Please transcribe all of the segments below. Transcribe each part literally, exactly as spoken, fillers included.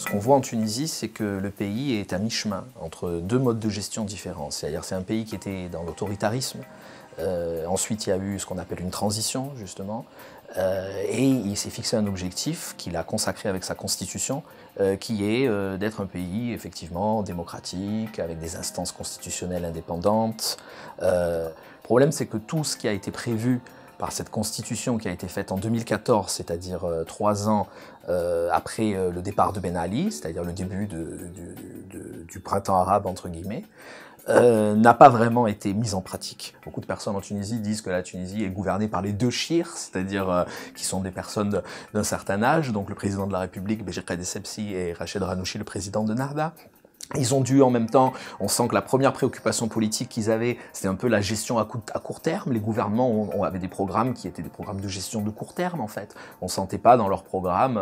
Ce qu'on voit en Tunisie, c'est que le pays est à mi-chemin entre deux modes de gestion différents. C'est-à-dire c'est un pays qui était dans l'autoritarisme. Euh, ensuite, il y a eu ce qu'on appelle une transition, justement. Euh, et il s'est fixé un objectif qu'il a consacré avec sa constitution, euh, qui est euh, d'être un pays, effectivement, démocratique, avec des instances constitutionnelles indépendantes. Euh, le problème, c'est que tout ce qui a été prévu par cette constitution qui a été faite en deux mille quatorze, c'est-à-dire euh, trois ans euh, après euh, le départ de Ben Ali, c'est-à-dire le début de, de, de, du printemps arabe, entre guillemets, euh, n'a pas vraiment été mise en pratique. Beaucoup de personnes en Tunisie disent que la Tunisie est gouvernée par les deux chirs, c'est-à-dire euh, qui sont des personnes d'un certain âge, donc le président de la République, Béji Caïd Essebsi, et Rached Ghannouchi, le président de Nahda. Ils ont dû en même temps, on sent que la première préoccupation politique qu'ils avaient, c'était un peu la gestion à, coup, à court terme. Les gouvernements ont, ont, avaient des programmes qui étaient des programmes de gestion de court terme en fait. On sentait pas dans leur programme,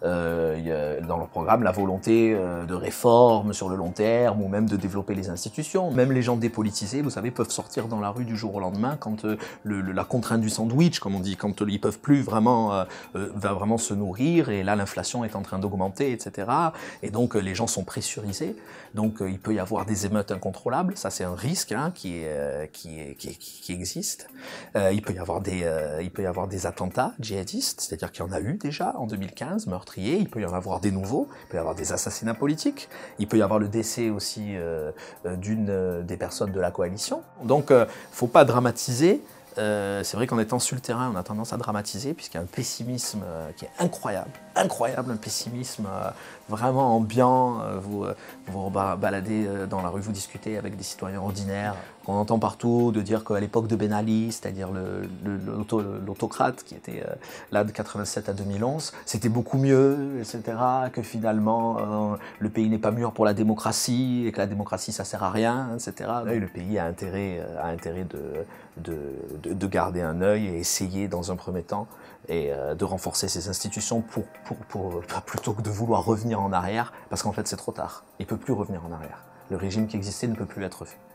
euh, dans leur programme la volonté euh, de réforme sur le long terme ou même de développer les institutions. Même les gens dépolitisés, vous savez, peuvent sortir dans la rue du jour au lendemain quand euh, le, le, la contrainte du sandwich, comme on dit, quand euh, ils peuvent plus vraiment, euh, euh, va vraiment se nourrir et là l'inflation est en train d'augmenter, et cetera. Et donc euh, les gens sont pressurisés. Donc euh, il peut y avoir des émeutes incontrôlables, ça c'est un risque hein, qui, est, euh, qui, est, qui, est, qui existe. Euh, il peut y avoir des, euh, il peut y avoir des attentats djihadistes, c'est-à-dire qu'il y en a eu déjà en deux mille quinze, meurtriers, il peut y en avoir des nouveaux, il peut y avoir des assassinats politiques, il peut y avoir le décès aussi euh, d'une euh, des personnes de la coalition. Donc euh, faut pas dramatiser. Euh, c'est vrai qu'en étant sur le terrain, on a tendance à dramatiser puisqu'il y a un pessimisme euh, qui est incroyable, incroyable, un pessimisme euh, vraiment ambiant. Euh, vous euh, vous baladez euh, dans la rue, vous discutez avec des citoyens ordinaires. On entend partout de dire qu'à l'époque de Ben Ali, c'est-à-dire l'autocrate qui était euh, là de quatre-vingt-sept à deux mille onze, c'était beaucoup mieux, et cetera. Que finalement euh, le pays n'est pas mûr pour la démocratie et que la démocratie ça sert à rien, et cetera. Et le pays a intérêt, a intérêt de, de, de de garder un œil et essayer dans un premier temps et euh, de renforcer ses institutions pour, pour, pour, plutôt que de vouloir revenir en arrière, parce qu'en fait c'est trop tard. Il ne peut plus revenir en arrière. Le régime qui existait ne peut plus être fait.